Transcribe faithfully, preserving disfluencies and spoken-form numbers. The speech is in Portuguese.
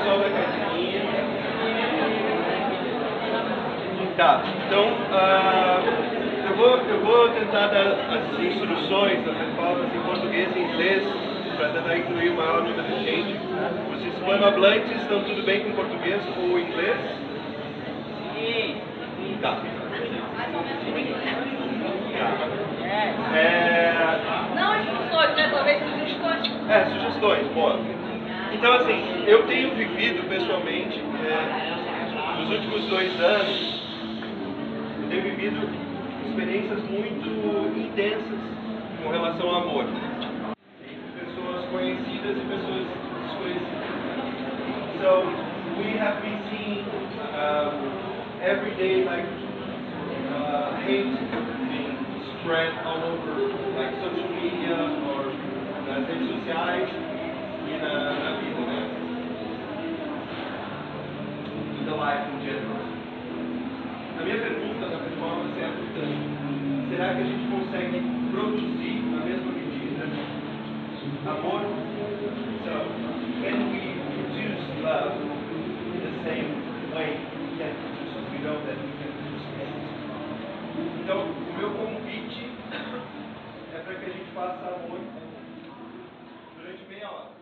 pessoal da caipirinha. Tá, então uh, eu, vou, eu vou tentar dar as instruções, as respostas em português e inglês, para tentar incluir o maior número de gente. Os hispanohablantes estão tudo bem com português ou inglês? Sim. Tá. É... Não instruções, né? Talvez sugestões. É, sugestões, boa. Então, assim, eu tenho vivido pessoalmente, é, nos últimos dois anos, eu tenho vivido experiências muito intensas com relação ao amor. Pessoas conhecidas e pessoas desconhecidas. So, we have been seeing um, every day, like, uh, hate being spread all over, like social media or nas redes sociais e na, na vida, né? In the life in general. A minha pergunta da performance é a portanto, será que a gente consegue produzir na mesma medida amor? So, can we produce love in the same way we can produce, we know that we can produce hate? Então, o meu convite é para que a gente faça amor durante meia hora.